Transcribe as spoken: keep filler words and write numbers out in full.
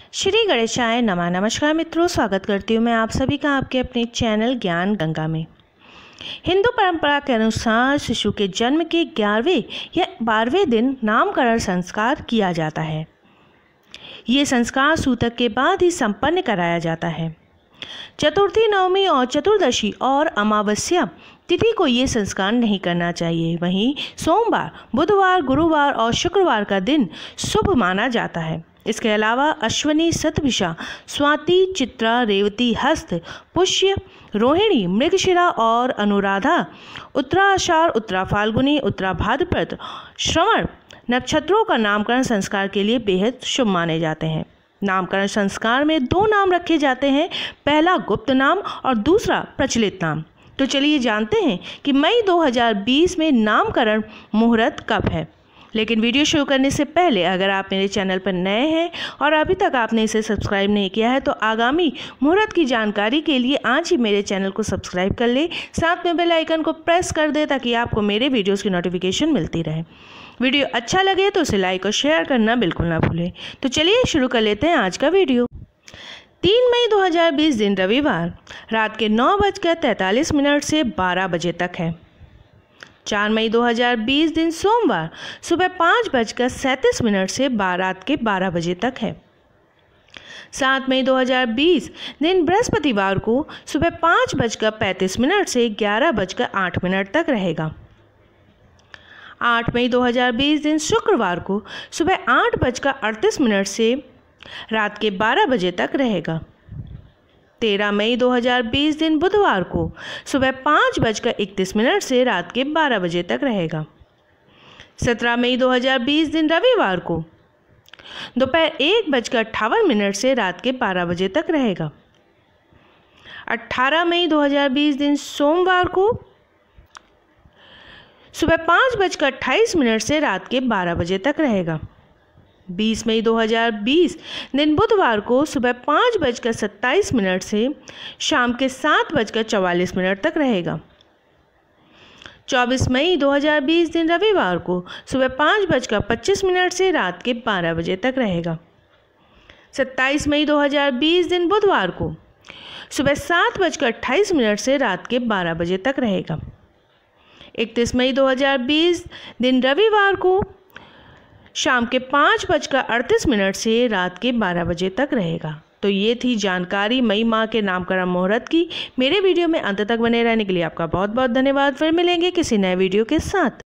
श्री गणेशाय नमः। नमस्कार मित्रों, स्वागत करती हूँ मैं आप सभी का आपके अपने चैनल ज्ञान गंगा में। हिंदू परंपरा के अनुसार शिशु के जन्म के ग्यारहवें या बारहवें दिन नामकरण संस्कार किया जाता है। ये संस्कार सूतक के बाद ही संपन्न कराया जाता है। चतुर्थी, नवमी और चतुर्दशी और अमावस्या तिथि को ये संस्कार नहीं करना चाहिए। वहीं सोमवार, बुधवार, गुरुवार और शुक्रवार का दिन शुभ माना जाता है। इसके अलावा अश्विनी, शतभिषा, स्वाति, चित्रा, रेवती, हस्त, पुष्य, रोहिणी, मृगशिरा और अनुराधा, उत्तराषाढ़, उत्तरा फाल्गुनी, उत्तरा भाद्रपद, श्रवण नक्षत्रों का नामकरण संस्कार के लिए बेहद शुभ माने जाते हैं। नामकरण संस्कार में दो नाम रखे जाते हैं, पहला गुप्त नाम और दूसरा प्रचलित नाम। तो चलिए जानते हैं कि मई दो हज़ार बीस में नामकरण मुहूर्त कब है। लेकिन वीडियो शुरू करने से पहले अगर आप मेरे चैनल पर नए हैं और अभी तक आपने इसे सब्सक्राइब नहीं किया है तो आगामी मुहूर्त की जानकारी के लिए आज ही मेरे चैनल को सब्सक्राइब कर ले, साथ में बेल आइकन को प्रेस कर दे ताकि आपको मेरे वीडियोस की नोटिफिकेशन मिलती रहे। वीडियो अच्छा लगे तो उसे लाइक और शेयर करना बिल्कुल ना भूलें। तो चलिए शुरू कर लेते हैं आज का वीडियो। तीन मई दो हज़ार बीस दिन रविवार रात के नौ बजकर तैंतालीस मिनट से बारह बजे तक है। चार मई दो हज़ार बीस दिन सोमवार सुबह पाँच बजकर सैंतीस मिनट से रात के बारह बजे तक है। सात मई दो हज़ार बीस दिन बृहस्पतिवार को सुबह पाँच बजकर पैंतीस मिनट से ग्यारह बजकर आठ मिनट तक रहेगा। आठ मई दो हज़ार बीस दिन शुक्रवार को सुबह आठ बजकर अड़तीस मिनट से रात के बारह बजे तक रहेगा। तेरह मई दो हज़ार बीस दिन बुधवार को सुबह पाँच बजकर इकतीस मिनट से रात के बारह बजे तक रहेगा। सत्रह मई दो हज़ार बीस दिन रविवार को दोपहर एक बजकर अट्ठावन मिनट से रात के बारह बजे तक रहेगा। अठारह मई दो हज़ार बीस दिन सोमवार को सुबह पाँच बजकर अट्ठाईस मिनट से रात के बारह बजे तक रहेगा। बीस मई दो हज़ार बीस दिन बुधवार को सुबह पाँच बजकर सत्ताईस मिनट से शाम के सात बजकर चवालीस मिनट तक रहेगा। चौबीस मई दो हज़ार बीस दिन रविवार को सुबह पाँच बजकर पच्चीस मिनट से रात के बारह बजे तक रहेगा। सत्ताईस मई दो हज़ार बीस दिन बुधवार को सुबह सात बजकर अट्ठाईस मिनट से रात के बारह बजे तक रहेगा। इकतीस मई दो हज़ार बीस दिन रविवार को शाम के पाँच बजकर अड़तीस मिनट से रात के बारह बजे तक रहेगा। तो ये थी जानकारी मई माह के नामकरण मुहूर्त की। मेरे वीडियो में अंत तक बने रहने के लिए आपका बहुत बहुत धन्यवाद। फिर मिलेंगे किसी नए वीडियो के साथ।